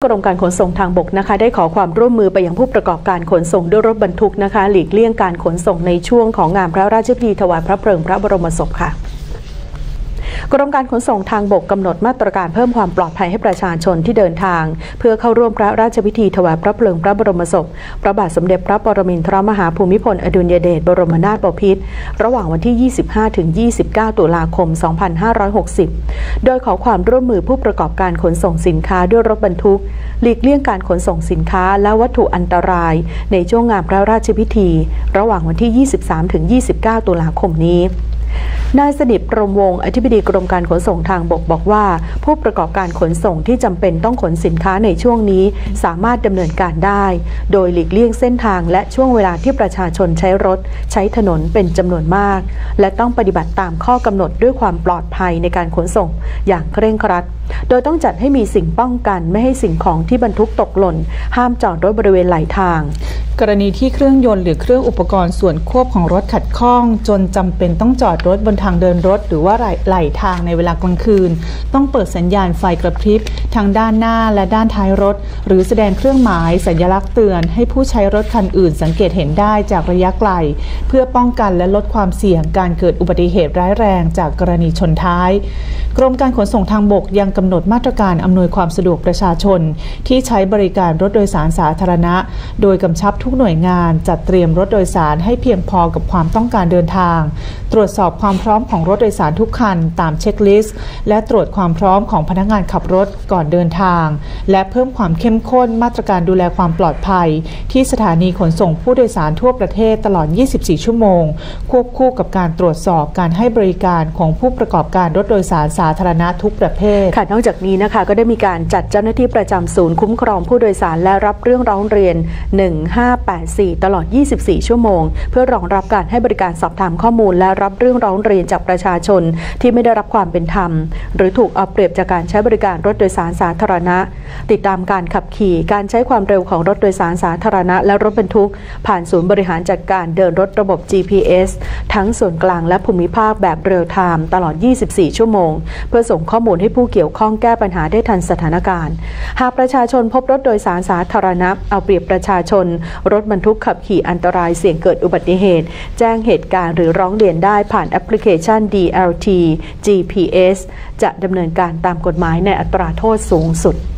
กรมการขนส่งทางบกนะคะได้ขอความร่วมมือไปยังผู้ประกอบการขนส่งด้วยรถบรรทุกนะคะหลีกเลี่ยงการขนส่งในช่วงของงานพระราชพิธีถวายพระเพลิงพระบรมศพค่ะกรมการขนส่งทางบกกำหนดมาตรการเพิ่มความปลอดภัยให้ประชาชนที่เดินทางเพื่อเข้าร่วมพระราชพิธีถวายพระเพลิงพระบรมศพพระบาทสมเด็จพระปรมินทรมหาภูมิพลอดุลยเดชบรมนาถบพิตรระหว่างวันที่ 25 ถึง 29 ตุลาคม 2560 โดยขอความร่วมมือผู้ประกอบการขนส่งสินค้าด้วยรถบรรทุกหลีกเลี่ยงการขนส่งสินค้าและวัตถุอันตรายในช่วงงานพระราชพิธีระหว่างวันที่ 23 ถึง 29 ตุลาคมนี้นายสนิท พรหมวงศ์อธิบดีกรมการขนส่งทางบกบอกว่าผู้ประกอบการขนส่งที่จำเป็นต้องขนสินค้าในช่วงนี้สามารถดำเนินการได้โดยหลีกเลี่ยงเส้นทางและช่วงเวลาที่ประชาชนใช้รถใช้ถนนเป็นจำนวนมากและต้องปฏิบัติตามข้อกำหนดด้วยความปลอดภัยในการขนส่งอย่างเคร่งครัดโดยต้องจัดให้มีสิ่งป้องกันไม่ให้สิ่งของที่บรรทุกตกหล่นห้ามจอดรถบริเวณไหลทางกรณีที่เครื่องยนต์หรือเครื่องอุปกรณ์ส่วนควบของรถขัดข้องจนจำเป็นต้องจอดรถบนทางเดินรถหรือว่าไหลทางในเวลากลางคืนต้องเปิดสัญญาณไฟกระพริบทางด้านหน้าและด้านท้ายรถหรือแสดงเครื่องหมายสัญลักษณ์เตือนให้ผู้ใช้รถคันอื่นสังเกตเห็นได้จากระยะไกลเพื่อป้องกันและลดความเสี่ยงการเกิดอุบัติเหตุร้ายแรงจากกรณีชนท้ายกรมการขนส่งทางบกยังกำหนดมาตรการอำนวยความสะดวกประชาชนที่ใช้บริการรถโดยสารสาธารณะโดยกำชับทุกหน่วยงานจัดเตรียมรถโดยสารให้เพียงพอกับความต้องการเดินทางตรวจสอบความพร้อมของรถโดยสารทุกคันตามเช็คลิสต์และตรวจความพร้อมของพนักงานขับรถก่อนเดินทางและเพิ่มความเข้มข้นมาตรการดูแลความปลอดภัยที่สถานีขนส่งผู้โดยสารทั่วประเทศตลอด 24 ชั่วโมงควบคู่กับการตรวจสอบการให้บริการของผู้ประกอบการรถโดยสารสาธารณะทุกประเภทค่ะนอกจากนี้นะคะก็ได้มีการจัดเจ้าหน้าที่ประจำศูนย์คุ้มครองผู้โดยสารและรับเรื่องร้องเรียน1584ตลอด 24 ชั่วโมงเพื่อรองรับการให้บริการสอบถามข้อมูลและรับเรื่องร้องเรียนจากประชาชนที่ไม่ได้รับความเป็นธรรมหรือถูกเอาเปรียบจากการใช้บริการรถโดยสารสาธารณะติดตามการขับขี่การใช้ความเร็วของรถโดยสารสาธารณะและรถบรรทุกผ่านศูนย์บริหารจัดการเดินรถระบบ GPS ทั้งส่วนกลางและภูมิภาคแบบเรียลไทม์ตลอด 24 ชั่วโมงเพื่อส่งข้อมูลให้ผู้เกี่ยวข้องแก้ปัญหาได้ทันสถานการณ์หากประชาชนพบรถโดยสารสาธารณะเอาเปรียบประชาชนรถบรรทุกขับขี่อันตรายเสี่ยงเกิดอุบัติเหตุแจ้งเหตุการณ์หรือร้องเรียนได้ผ่านแอปพลิเคชัน DLT GPS จะดำเนินการตามกฎหมายในอัตราโทษสูงสุด